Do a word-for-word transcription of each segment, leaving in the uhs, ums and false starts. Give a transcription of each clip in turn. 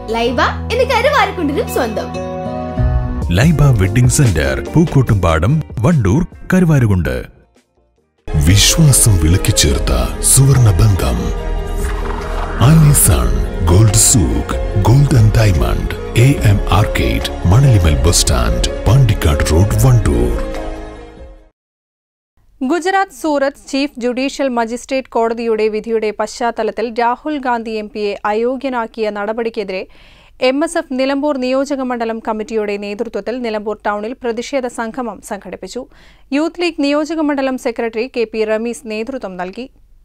ലൈബ എന്ന് കരുവാരക്കുണ്ടിനും സ്വന്തം. Laiba wedding centre, Pookkottumpadam, Wandoor, Karuvarakundu. വിശ്വാസം വിളക്കിച്ചേർത്ത സുവർണ ബന്ധം. Alisan gold souk, gold and diamond, A M arcade, Manalimal bus stand, Pandikkad road, Wandoor. Gujarat Surat chief judicial magistrate കോടതിയുടെ വിധിയുടെ പശ്ചാത്തലത്തിൽ രാഹുൽ ഗാന്ധി എം പിയെ അയോഗ്യനാക്കിയ നടപടിക്കെതിരെ എം എസ് എഫ് നിലമ്പൂർ നിയോജകമണ്ഡലം കമ്മിറ്റിയുടെ നേതൃത്വത്തിൽ നിലമ്പൂർ ടൗണിൽ പ്രതിഷേധ സംഗമം സംഘടിപ്പിച്ചു. യൂത്ത് ലീഗ് നിയോജകമണ്ഡലം സെക്രട്ടറി കെ പി റമീസ് നേതൃത്വം നൽകി.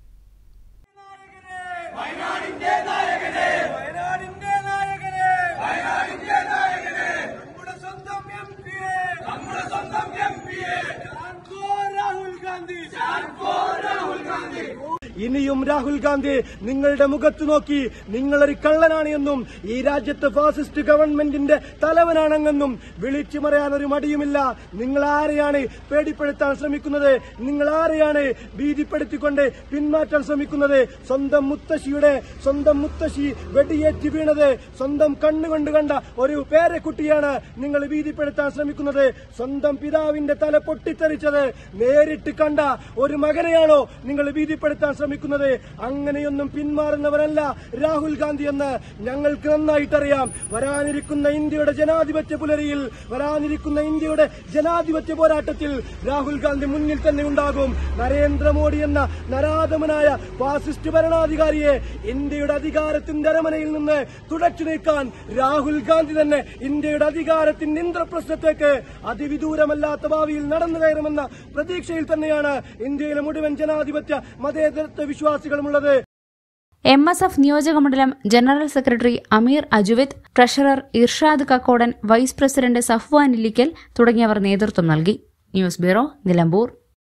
ഇനിയും രാഹുൽ ഗാന്ധി നിങ്ങളുടെ മുഖത്ത് നോക്കി നിങ്ങളൊരു കള്ളനാണ് എന്നും ഈ രാജ്യത്തെ ഫാസിസ്റ്റ് ഗവൺമെന്റിന്റെ തലവനാണെന്നും വിളിച്ചു പറയാൻ ഒരു മടിയുമില്ല. നിങ്ങൾ ആരെയാണ് പേടിപ്പെടുത്താൻ ശ്രമിക്കുന്നത്? നിങ്ങൾ ആരെയാണ് ഭീതിപ്പെടുത്തിക്കൊണ്ട് പിന്മാറ്റാൻ ശ്രമിക്കുന്നത്? സ്വന്തം മുത്തശ്ശിയുടെ സ്വന്തം മുത്തശ്ശി വെടിയേറ്റ് വീണത് സ്വന്തം കണ്ണുകൊണ്ട് കണ്ട ഒരു പേരക്കുട്ടിയാണ് നിങ്ങൾ ഭീതിപ്പെടുത്താൻ ശ്രമിക്കുന്നത്. സ്വന്തം പിതാവിന്റെ തല പൊട്ടിത്തെറിച്ചത് നേരിട്ട് കണ്ട ഒരു മകനെയാണോ നിങ്ങൾ ഭീതിപ്പെടുത്താൻ ശ്രമിക്കുന്നത്? അങ്ങനെയൊന്നും പിന്മാറുന്നവരല്ല രാഹുൽ ഗാന്ധി എന്ന് ഞങ്ങൾക്ക് നന്നായിട്ടറിയാം. വരാനിരിക്കുന്ന ഇന്ത്യയുടെ ജനാധിപത്യ പുലരിയിൽ, വരാനിരിക്കുന്ന ഇന്ത്യയുടെ ജനാധിപത്യ പോരാട്ടത്തിൽ രാഹുൽ ഗാന്ധി മുന്നിൽ തന്നെ ഉണ്ടാകും. നരേന്ദ്രമോദി എന്ന നരാധമനായ ഫാസിസ്റ്റ് ഭരണാധികാരിയെ ഇന്ത്യയുടെ അധികാരത്തിന്റെ അരമനയിൽ നിന്ന് തുടച്ചു നീക്കാൻ രാഹുൽ ഗാന്ധി തന്നെ ഇന്ത്യയുടെ അധികാരത്തിന്റെ ഇന്ദ്രപ്രശ്നത്തേക്ക് അതിവിദൂരമല്ലാത്ത ഭാവിയിൽ നടന്നു കയറുമെന്ന പ്രതീക്ഷയിൽ തന്നെയാണ് ഇന്ത്യയിലെ മുഴുവൻ ജനാധിപത്യ മതേതരത്വ വിശ്വാസികളുമുള്ളത്. എം എസ് എഫ് നിയോജകമണ്ഡലം ജനറൽ സെക്രട്ടറി അമീർ അജുവിത്, treasurer Irshad Kakkodan, vice president Safwan Illikkal തുടങ്ങിയവർ നേതൃത്വം നൽകി. News bureau, Nilambur.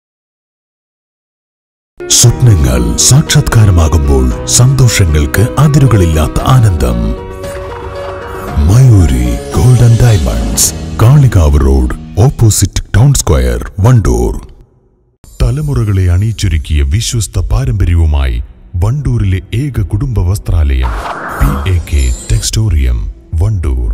സ്വപ്നങ്ങൾ സാക്ഷാത്കാരമാകുമ്പോൾ സന്തോഷങ്ങൾക്ക് അതിരുകളില്ലാത്ത ആനന്ദം. Mayuri gold and diamonds, Kalikavu road, opposite town square, Wandoor. തലമുറകളെ അണിയിച്ചൊരുക്കിയ വിശ്വസ്ത പാരമ്പര്യവുമായി വണ്ടൂരിലെ ഏക കുടുംബ വസ്ത്രാലയം P A K textorium, Wandoor.